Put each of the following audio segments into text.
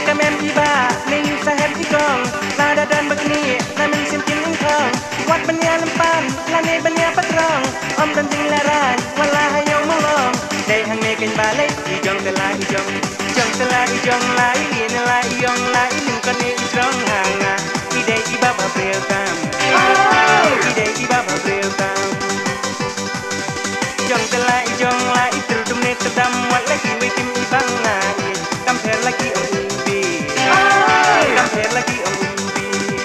cam em đi ba ninh sa hết đi con la đa đan bạc ni la mình xin tin in thongวัดปัญญาลำปานละเนปัญญาปักรองอมดันจิงละรานวันลาให้ยองมองลองได้หังเนกันบาเลยอีจงตะลาอีจงจงตะลาอีจงลาอีเลียนลาอียองลาอีหนึ่งกันเนอีจงห่างาอีเดอีบ้าบ้าเปรียวตามอีเดอีบ้าบ้าเปรียวตามจงตะลาอีจงลาอีตรุดุมเนตดำวัดละอีไม่ติมอีบังนาอีกำเพลละกีองอุบีกำเพลละกีองอุบี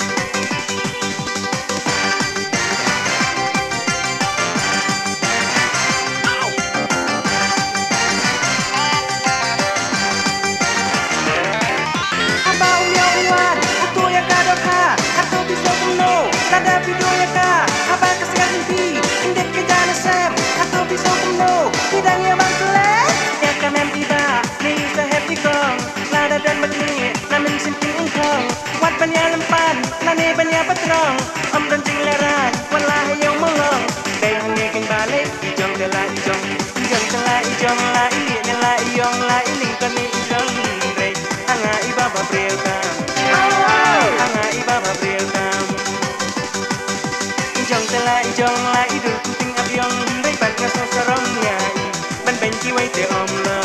Ada video ya kak, apa kesian mimpi indek ke jalan sem, atau bisa kumno bidangnya bang kelas ya kamem tiba, nih sehet di kong lada dan begini, namin sintin ingkong wat banyak lempan, lani banyak patrong om dan jing leran, walah yang melong day hanya keng balik, ijong telah ijong telah ijong lah ini lah iyong lah iling kani ijong day hanga ibaba prieltam hanga ibaba prieltam Jong la idul kuting abyong bay bạc nga song sarong nhai ban bền chi quay te om la